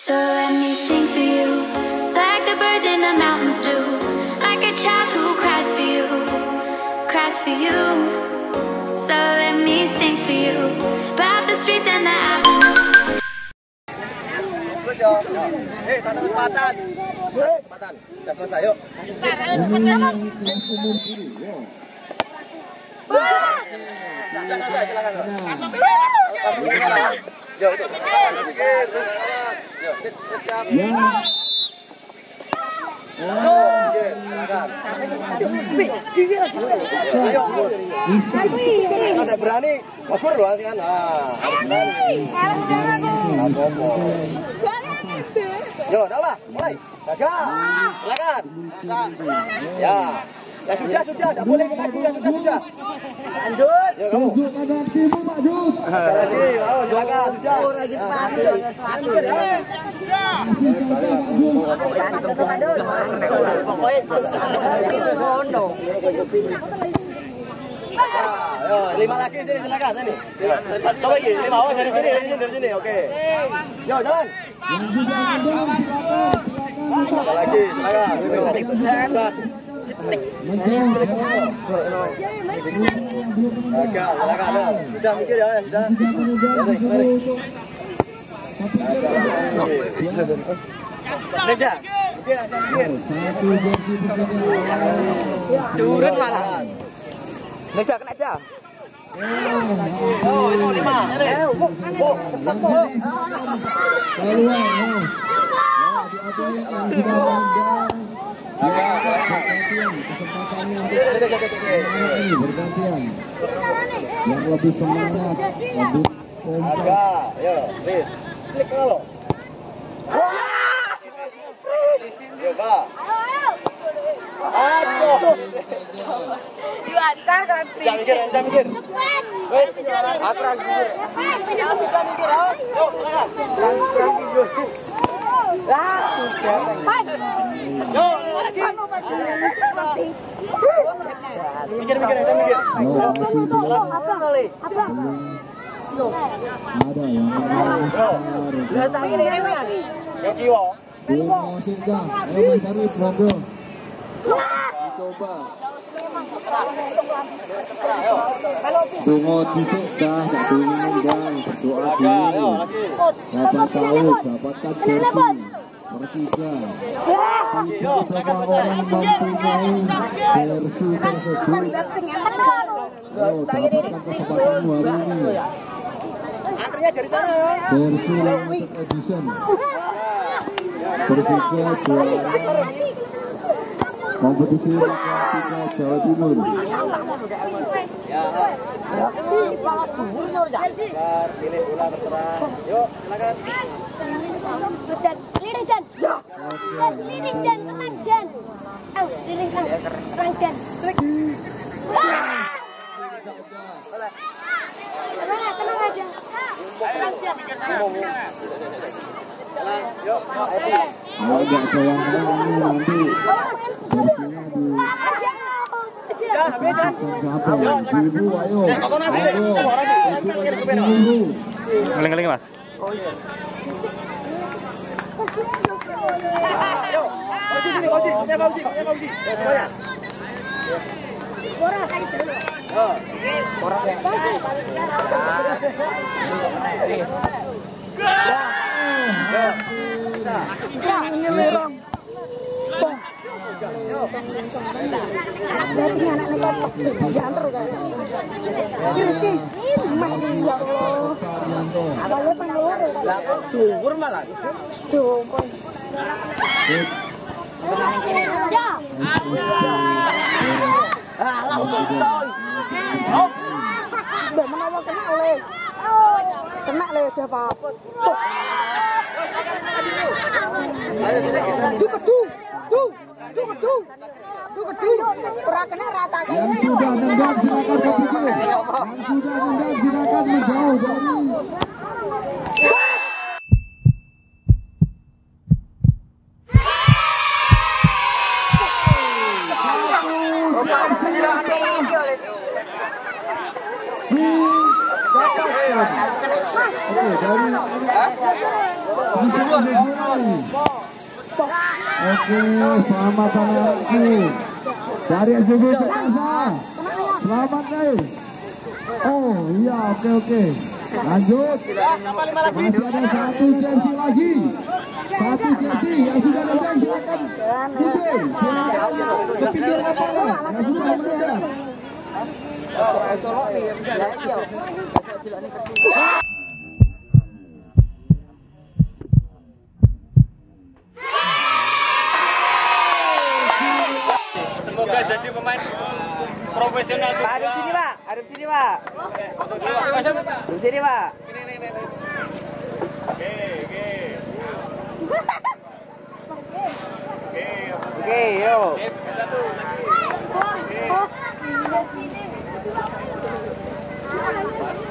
So let me sing for you, like the birds in the mountains do, like a child who cries for you, cries for you. So let me sing for you, about the streets and the avenues. Hei, tanah kesempatan. Kesempatan. Sudah selesai, yuk. Silakan. Yuk, itu. Ada berani, kabur loh kan. Yo, udah apa? Mulai. Gagal. Silakan. Ya. Ya sudah, enggak boleh ketagihan, sudah. Lanjut. Yo kamu. Tunjuk pada aksimu, Pak Dut. Lagi, mau silakan. Sudah. Lagi selanjut. Ayo, 5 lagi sini, silakan sini. Coba lagi, 5 awal dari sini, oke. Yo, jalan. Lagi, silakan. Sudah mikir ya, sudah. Meja. Turun malah. Meja kena aja. Oh, itu 5. Bergantian yang lebih semangat, lebih kompak. Ayo, Riz. Klik kalau. Yo, Pak. Aduh. Jangan mikir. Wes, atrang mikir. Yuk, mikir. ada yang singgah. Ayo Mas Arif, monggo. Dicoba. Tunggu dhisik dah, minum dah, berdoa dulu. Dapat tahu, dapatkan jersey Persija. Tidak semua orang mempunyai jersey tersebut. Ayo, dapatkan kesempatanmu hari ini. antrinya dari sana ya. Jersey limited edition. Persija juara kompetisi Liga 3 Jawa Timur. Pilih bola terserah. Yuk, silakan. Kalau nggak ada yang menang nanti jersinya Ngeling-ngeling Mas. Oh iya. Ayo, Fauzi sini, Fauzi. Ya semuanya. Dukur malah. Kena le udah apa-apa. yang sudah nendang silakan berpikir. Menjauh dari Oke, dari Oke, selamat anakku. Dari SUV Perkasa. Selamat nih. Oh iya, oke. Lanjut. Masih ada satu chansi lagi. Satu chansi yang sudah ada, silakan. Ke pinggir lapangan yang sudah menendang. Semoga jadi pemain profesional. Pak, aduk sini, Pak. Aduk sini, Pak. Aduk sini, Pak. Oke, yuk. Oh,